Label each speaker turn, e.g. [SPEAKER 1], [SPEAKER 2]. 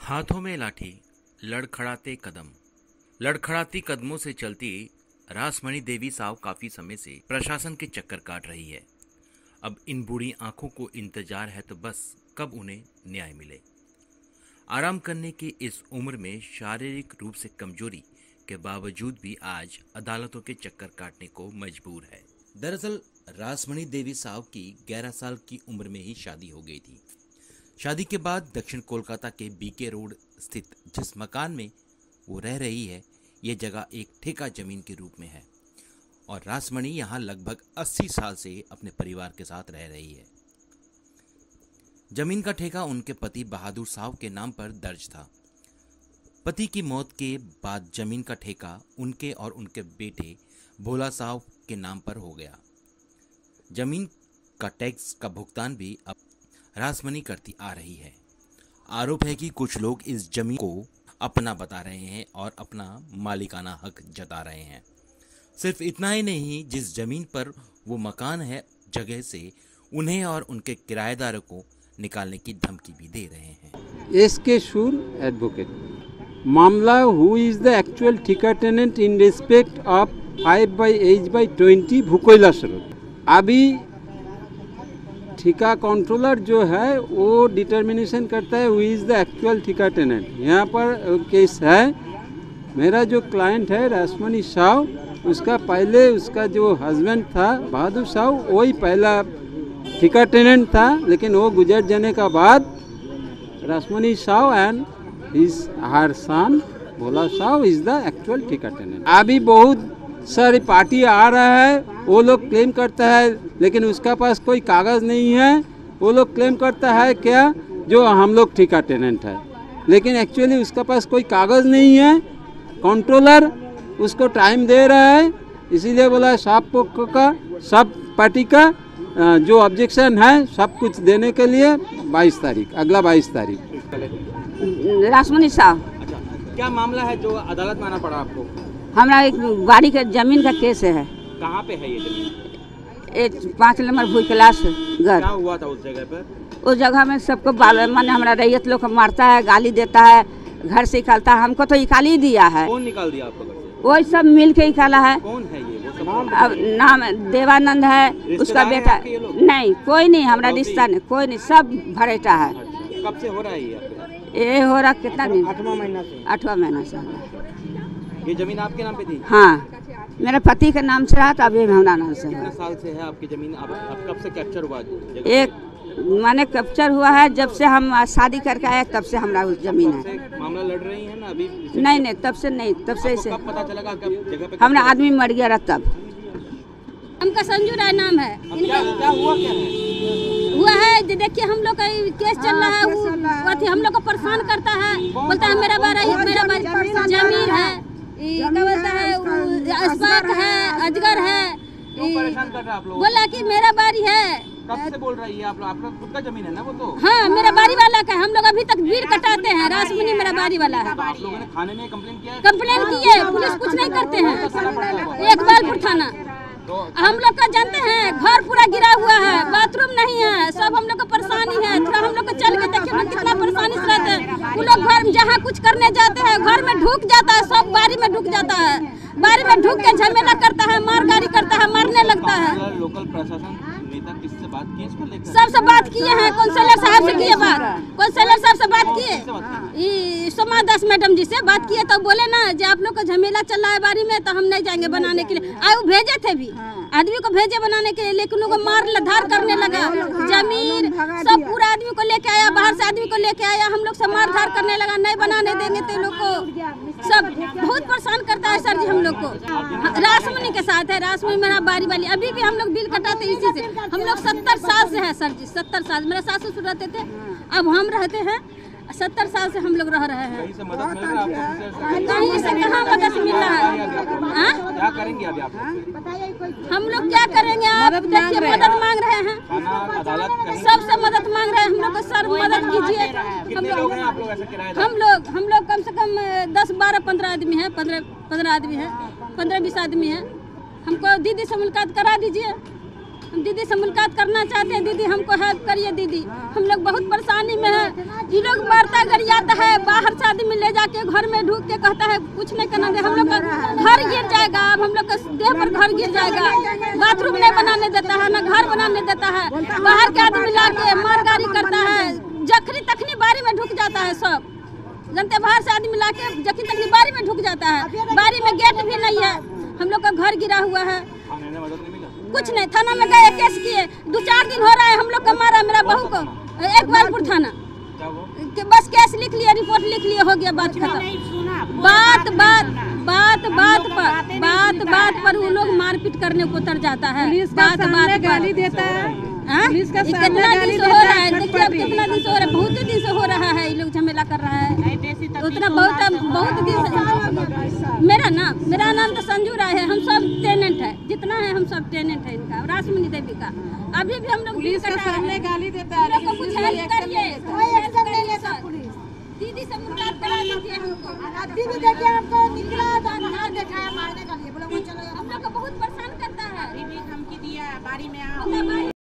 [SPEAKER 1] हाथों में लाठी, लड़खड़ाते कदम। लड़खड़ाती कदमों से चलती रासमणि देवी साव काफी समय से प्रशासन के चक्कर काट रही है। अब इन बूढ़ी आंखों को इंतजार है तो बस कब उन्हें न्याय मिले। आराम करने की इस उम्र में शारीरिक रूप से कमजोरी के बावजूद भी आज अदालतों के चक्कर काटने को मजबूर है। दरअसल रासमणि देवी साव की 11 साल की उम्र में ही शादी हो गई थी। शादी के बाद दक्षिण कोलकाता के बीके रोड स्थित जिस मकान में वो रह रही है, ये जगह एक ठेका जमीन के रूप में है और रासमणि यहाँ लगभग 80 साल से अपने परिवार के साथ रह रही है। जमीन का ठेका उनके पति बहादुर साव के नाम पर दर्ज था। पति की मौत के बाद जमीन का ठेका उनके और उनके बेटे भोला साव के नाम पर हो गया। जमीन का टैक्स का भुगतान भी अब रासमणि करती आ रही है। आरोप है कि कुछ लोग इस जमीन को अपना बता रहे हैं और अपना मालिकाना हक जता रहे हैं। सिर्फ इतना ही नहीं, जिस जमीन पर वो मकान है जगह से उन्हें और उनके किराएदारों को निकालने की धमकी भी दे रहे हैं।
[SPEAKER 2] SK Shoor advocate. मामला who is the actual thika tenant in respect of 5/H/20 Bhukailash road. अभी ठेका कंट्रोलर जो है वो डिटर्मिनेशन करता है who is the actual thika tenant. यहाँ पर केस है, मेरा जो क्लाइंट है रासमणि साव, उसका पहले उसका जो हस्बैंड था बहादुर साव, वही पहला ठेका टेनेंट था, लेकिन वो गुजर जाने का बाद Rasmani Shaw and his her son Bhola Shaw is the actual thika tenant. अभी बहुत सारी पार्टी आ रहा है, वो लोग क्लेम करता है लेकिन उसका पास कोई कागज़ नहीं है। वो लोग क्लेम करता है क्या जो हम लोग ठेका टेनेंट है, लेकिन एक्चुअली उसका पास कोई कागज़ नहीं है। कंट्रोलर उसको टाइम दे रहा है, इसीलिए बोला सब पक्ष का, सब पार्टी का जो ऑब्जेक्शन है सब कुछ देने के लिए 22 तारीख, अगला 22 तारीख।
[SPEAKER 3] रासमणि साव।
[SPEAKER 4] अच्छा, क्या मामला है जो अदालत में आना पड़ा आपको?
[SPEAKER 3] हमारा एक गाड़ी के जमीन का केस है।
[SPEAKER 4] कहाँ पे है ये जमीन?
[SPEAKER 3] 5 नंबर भूकोइलास घर।
[SPEAKER 4] क्या हुआ था उस जगह पर?
[SPEAKER 3] उस जगह में सबको माने हमारा रैयत लोग को मारता है, गाली देता है, घर से निकालता है। हमको तो निकाल ही दिया है।
[SPEAKER 4] कौन निकाल दिया आपको घर से?
[SPEAKER 3] वो सब मिल के निकाला है।
[SPEAKER 4] कौन है ये?
[SPEAKER 3] अब नाम देवानंद है, उसका बेटा। नहीं, कोई नहीं, हमारा रिश्ता नहीं, कोई नहीं, सब भरेटा है।
[SPEAKER 4] कब से हो रहा है
[SPEAKER 3] ये हो रहा कितना दिन? 8वां महीना से। 8वां महीना से।
[SPEAKER 4] ये जमीन आपके नाम पे थी?
[SPEAKER 3] हाँ, मेरे पति के नाम से रहा था, अभी हमारा नाम से।
[SPEAKER 4] कितने साल से है आपकी जमीन? अब कब से कैप्चर हुआ?
[SPEAKER 3] एक माने कैप्चर हुआ है जब से हम शादी करके आए, तब से हमारा उस जमीन है।
[SPEAKER 4] मामला लड़ रही है ना अभी?
[SPEAKER 3] नहीं, तब से नहीं, तब से ऐसे।
[SPEAKER 4] कब पता चला कब जगह पे
[SPEAKER 3] हमारा आदमी मर गया रहा तब।
[SPEAKER 5] हमका संजू राय नाम है।
[SPEAKER 4] क्या हुआ? क्या है
[SPEAKER 5] हुआ है देखिए, हम लोग का केस चल रहा है, वो हम लोग को परेशान करता है, बोलता है मेरा बारा जमीन है, क्या बोलता है, अस्पाक है, अजगर है।
[SPEAKER 4] परेशान कर रहा है आप लोग?
[SPEAKER 5] बोला कि मेरा बारी है।
[SPEAKER 4] कब से बोल रही है आप लोग? आपका खुद का जमीन है ना वो तो?
[SPEAKER 5] हाँ, मेरा बारी वाला का। हम लोग अभी तक बिल कटाते हैं। रासमणि मेरा बारी वाला है।
[SPEAKER 4] आप लोगों ने थाने में कंप्लेन किया है?
[SPEAKER 5] कंप्लेन की है, पुलिस कुछ नहीं करते हैं। इकबालपुर थाना। हम लोग का जानते हैं, घर पूरा गिरा हुआ है, बाथरूम नहीं है, सब हम लोग को परेशानी है। थोड़ा हम लोग को चल के देखिए ना कितना परेशानी से रहते हैं। वो लोग घर में जहाँ कुछ करने जाते हैं, घर में ढुक जाता है, सब बारी में ढुक जाता है, बारी में ढुक के झमेला करता है, मारगारी करता है, मारने लगता है।
[SPEAKER 4] लोकल प्रशासन नेता किससे बात की इसको लेकर?
[SPEAKER 5] सबसे बात किए हैं, काउंसलर साहब से किए बात, काउंसलर साहब से बात किए, सोमा दास मैडम जी से बात किए, तो बोले ना जो आप लोग का झमेला चल रहा है बारी में, तो हम नहीं जाएंगे बनाने के लिए। आए भेजे थे भी, आदमी को भेजे बनाने के लिए, लेकिन उनको मार धार करने लगा। जमीन सब पूरा आदमी को लेके आया, बाहर से आदमी को लेके आया, हम लोग से मार धार करने लगा। नहीं बनाने देंगे तो लोग को सब बहुत परेशान करता है सर जी हम लोग को। रासमणि के साथ है, रासमणि मेरा बारी वाली। अभी भी हम लोग बिल कटाते इसी से। हम लोग 70 साल से है सर जी, 70 साल। मेरे सास ससुर रहते थे, अब हम रहते हैं। 70 साल से हम लोग रह रहे हैं।
[SPEAKER 4] कहीं से मदद मिल रहा है आपको?
[SPEAKER 5] कहीं से कहाँ मदद मिल रहा है?
[SPEAKER 4] क्या करेंगे अभी आप?
[SPEAKER 5] हम लोग क्या करेंगे? आप देखिए, मदद मांग रहे हैं,
[SPEAKER 4] अदालत
[SPEAKER 5] सबसे मदद मांग रहे हैं। हम लोग को सर मदद कीजिए। हम लोग कम से कम 10, 12, 15 आदमी है, 15 आदमी है, 15-20 आदमी है। हमको दीदी से मुलाकात करा दीजिए। हम दीदी से मुलाकात करना चाहते हैं। दीदी हमको हेल्प करिए दीदी, हम लोग बहुत परेशानी में है। ये लोग मारता गरियाता है, बाहर के घर में ढूक के कहता है कुछ नहीं करना दे, हम लोग का घर गिर जाएगा, अब हम लोग का देह पर घर गिर जाएगा। बाथरूम नहीं बनाने देता है, ना घर बनाने देता है, बाहर के आदमी ला के मारगारी करता है, जखनी तखनी बारी में ढुक जाता है। सब जनते बाहर से आदमी ला के जखनी तखनी बारी में ढुक जाता है, बारी में गेट भी नहीं है, हम लोग का घर गिरा हुआ है। कुछ नहीं, थाना में गए, केस किए, 2-4 दिन हो रहा है, हम लोग का मारा मेरा बहू को, इकबालपुर थाना कि बस केस लिख लिया, रिपोर्ट लिख लिया, हो गया, बात खत्म। बात पर वो लोग मारपीट करने को उतर जाता है। बात
[SPEAKER 6] गाली देता है,
[SPEAKER 5] कितना दिन से हो रहा है, देखिए अब कितना दिन से हो रहा है, बहुत दिन से हो रहा है, ये लोग झमेला कर रहा है उतना बहुत दिन से। मेरा नाम तो संजू राय है, हम सब टेनेंट है, जितना है हम सब टेनेंट है इनका, रासमणी देवी का। अभी भी हम लोग
[SPEAKER 6] गाली देता है,
[SPEAKER 5] कुछ हेल्प करिए, दीदी से मुलाकात करा दीजिए हमको।
[SPEAKER 7] दीदी देखिए हमको निकला तो दिखाया मारने का लिए, बोला वो चलो,
[SPEAKER 5] हम लोग को बहुत परेशान करता है।
[SPEAKER 6] धमकी दिया, बारी में